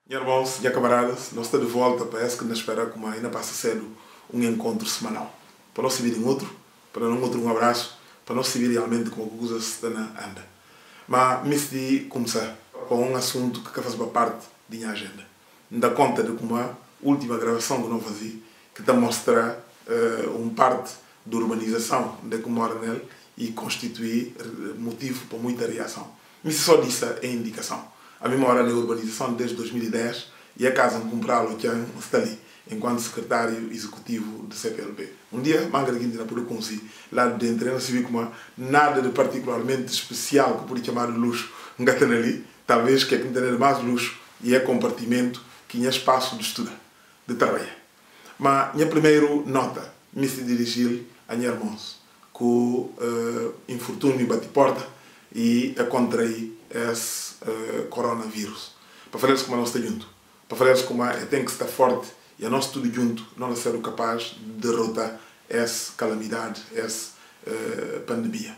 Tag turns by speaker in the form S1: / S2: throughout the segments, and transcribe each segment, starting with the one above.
S1: Meus irmãos e camaradas, nós estamos de volta, parece que nos espera como ainda passa cedo um encontro semanal. Para nós se virem outro, para não outro um abraço, para nós se vir realmente como a coisa se anda. Mas me decidi começar com um assunto que faz parte da minha agenda. Me dá conta de como a última gravação que não fazia, que está a mostrar parte da urbanização de como mora nele e constituir motivo para muita reação. Mas só disso é indicação. A minha mora na urbanização desde 2010 e a casa em comprá-lo está ali, enquanto secretário executivo do CPLP. Um dia, manga de Guindina por consi, lá dentro, não se viu como nada de particularmente especial que podia chamar de luxo, ali, talvez que é que tem mais luxo e é compartimento que tinha espaço de estudar, de trabalhar. Mas minha primeira nota me se dirigir a minha irmãos, com infortúnio bate porta e a contrair esse coronavírus. Para falar como nós estamos juntos, para falar como tem que estar forte e a nós tudo junto, não ser capaz de derrotar essa calamidade, essa pandemia.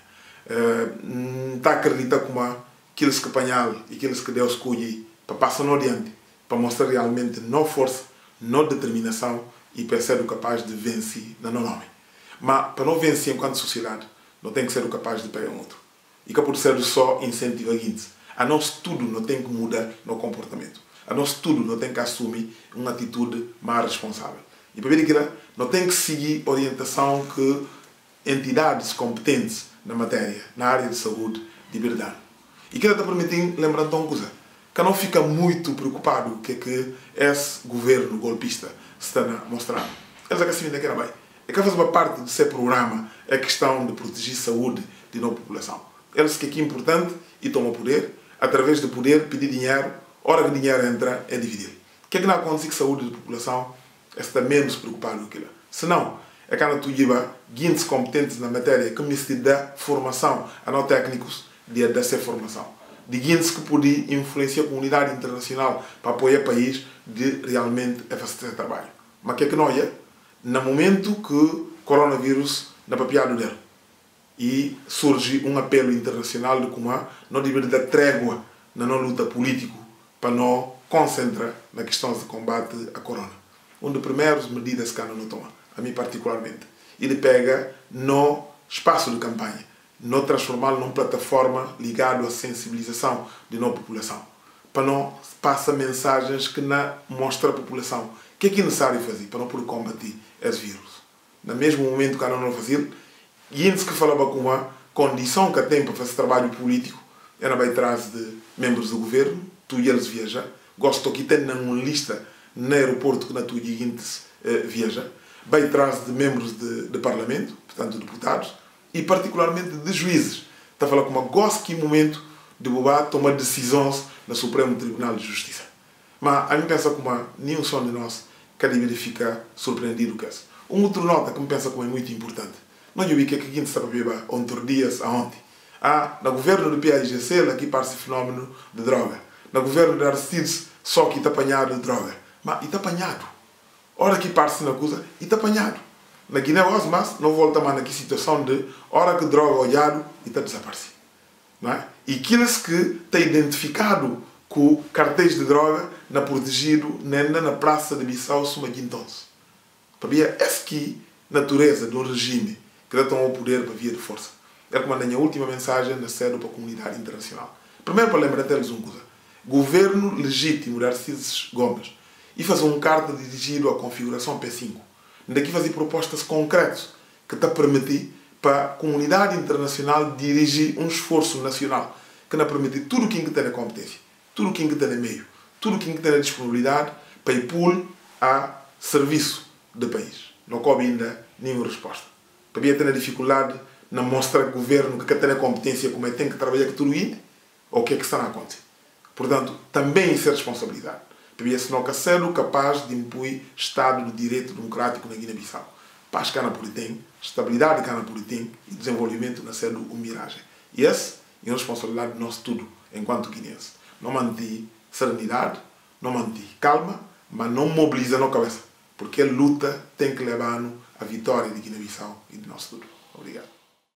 S1: Está a acreditar como aqueles que apanharam e aqueles que Deus escolhe para passar no adiante, para mostrar realmente não força, não determinação e para ser capaz de vencer no nome. Mas para não vencer enquanto sociedade, não tem que ser capaz de pegar um outro. E que por ser só incentivo a seguinte. A nós tudo não tem que mudar no comportamento. A nós tudo não tem que assumir uma atitude mais responsável. E para ver que não tem que seguir a orientação que entidades competentes na matéria, na área de saúde, de verdade. E que está permitindo lembrar de uma coisa. Que não fica muito preocupado com o que esse governo golpista está a mostrar. Eles é que se vêm daquela bem. É que faz uma parte do seu programa a questão de proteger a saúde de nossa população. Eles que é importante e tomam poder, através do poder, pedir dinheiro, hora que o dinheiro entra, é dividir. O que é que não acontece com a saúde da população? Está menos preocupado com aquilo. Senão, é que não tuiba guindes competentes na matéria que me se dá formação a não técnicos de dessa formação. De guindes que podem influenciar a comunidade internacional para apoiar o país de realmente fazer trabalho. Mas o que é que não é? No momento que o coronavírus na papiado dele, e surge um apelo internacional de como não deveria dar trégua na não luta política para não concentrar na questão de combate à corona. Uma das primeiras medidas que não toma, a mim particularmente, ele pega no espaço de campanha, não transformá-lo numa plataforma ligada à sensibilização de nossa população, para não passar mensagens que não mostram à população o que é necessário fazer para não poder combater esse vírus. No mesmo momento que não fazer, e antes que falava com a condição que tem para fazer trabalho político, ela vai atrás de membros do governo, tu e eles viajam. Gosto que tem uma lista no aeroporto que na tua seguintes viaja. Vai atrás de membros de parlamento, portanto deputados, e particularmente de juízes. Está a falar com uma gosto que momento de bobar tomar decisões no Supremo Tribunal de Justiça. Mas a mim pensa como nenhum som de nós quer ficar surpreendido com isso. Outra nota que me pensa como é muito importante. Não eu vi que aqui está a beber ontem dias aonde. No governo do PAIGC aqui parece fenómeno de droga. No governo de Aristides só que está apanhado de droga. Mas está apanhado. Ora que parece na coisa, está apanhado. Na Guiné-Osmas não volta mais naquela situação de hora que droga olhado e está desaparecido. Não é? E aqueles que têm identificado com cartéis de droga na protegido na praça de Bissau suma guintons. Para ver essa que natureza do regime que dá ao poder para via de força. É como a minha última mensagem na sede para a comunidade internacional. Primeiro para lembrar deles uma coisa. Governo legítimo de Aristides Gomes e fazer carta dirigido à configuração P5. Daqui fazer propostas concretas que está a permitir para a comunidade internacional dirigir um esforço nacional que não permite tudo o que tem na competência, tudo o que tem no meio, tudo o que tem na disponibilidade para ir pôr a serviço do país. Não coube ainda nenhuma resposta. Para ter a dificuldade na mostrar que o governo que tem a competência como é tem que trabalhar com tudo isso, ou o que é que está a acontecer. Portanto, também isso é responsabilidade. Para se não ser capaz de impor Estado de Direito Democrático na Guiné-Bissau. Paz que a tem, estabilidade que a tem e desenvolvimento na sede do miragem. E essa é a responsabilidade de nós tudo, enquanto guineenses. Não manter serenidade, não manter calma, mas não mobiliza na cabeça. Porque a luta tem que levar-nos à vitória de Guiné-Bissau e de nós tudo. Obrigado.